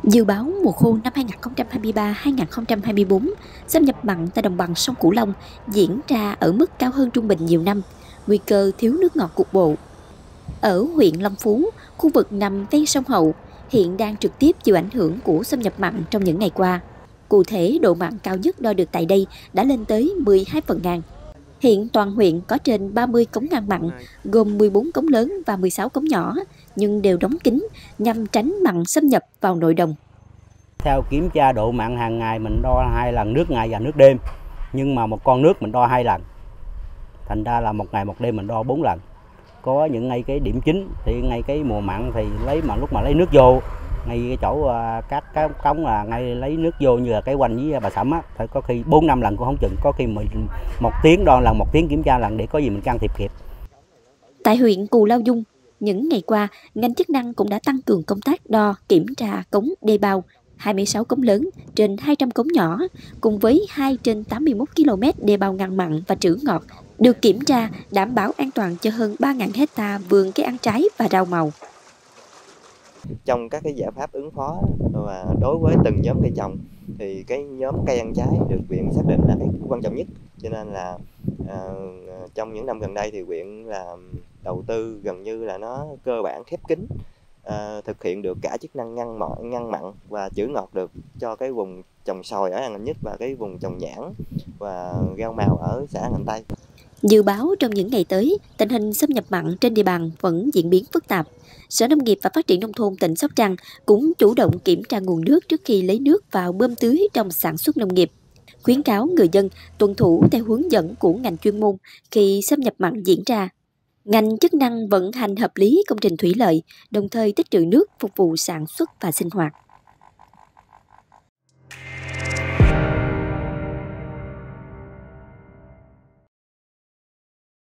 Dự báo mùa khô năm 2023-2024, xâm nhập mặn tại đồng bằng sông Cửu Long diễn ra ở mức cao hơn trung bình nhiều năm, nguy cơ thiếu nước ngọt cục bộ. Ở huyện Long Phú, khu vực nằm ven sông Hậu, hiện đang trực tiếp chịu ảnh hưởng của xâm nhập mặn trong những ngày qua. Cụ thể, độ mặn cao nhất đo được tại đây đã lên tới 12 phần ngàn. Hiện toàn huyện có trên 30 cống ngăn mặn, gồm 14 cống lớn và 16 cống nhỏ, nhưng đều đóng kín nhằm tránh mặn xâm nhập vào nội đồng. Theo kiểm tra độ mặn hàng ngày mình đo 2 lần nước ngày và nước đêm, nhưng mà một con nước mình đo 2 lần, thành ra là một ngày một đêm mình đo 4 lần. Có những ngay cái điểm chính thì ngay cái mùa mặn thì lúc mà lấy nước vô, ngay cái chỗ các cống là ngay lấy nước vô như là cái quanh với bà Sẩm á, phải có khi 4-5 lần cũng không chừng, có khi mình 1 tiếng đo lần, 1 tiếng kiểm tra lần để có gì mình can thiệp kịp. Tại huyện Cù Lao Dung, những ngày qua, ngành chức năng cũng đã tăng cường công tác đo, kiểm tra cống đê bao, 26 cống lớn trên 200 cống nhỏ, cùng với 2 trên 81 km đê bao ngăn mặn và trữ ngọt, được kiểm tra đảm bảo an toàn cho hơn 3.000 hecta vườn cây ăn trái và rau màu. Trong các cái giải pháp ứng phó và đối với từng nhóm cây trồng thì cái nhóm cây ăn trái được huyện xác định là cái quan trọng nhất, cho nên là trong những năm gần đây thì huyện là đầu tư gần như là nó cơ bản khép kín, thực hiện được cả chức năng ngăn mặn và trữ ngọt được cho cái vùng trồng xoài ở An Lãnh Nhất và cái vùng trồng nhãn và rau màu ở xã An Lãnh Tây. Dự báo trong những ngày tới, tình hình xâm nhập mặn trên địa bàn vẫn diễn biến phức tạp. Sở Nông nghiệp và Phát triển Nông thôn tỉnh Sóc Trăng cũng chủ động kiểm tra nguồn nước trước khi lấy nước vào bơm tưới trong sản xuất nông nghiệp. Khuyến cáo người dân tuân thủ theo hướng dẫn của ngành chuyên môn khi xâm nhập mặn diễn ra. Ngành chức năng vận hành hợp lý công trình thủy lợi, đồng thời tích trữ nước phục vụ sản xuất và sinh hoạt.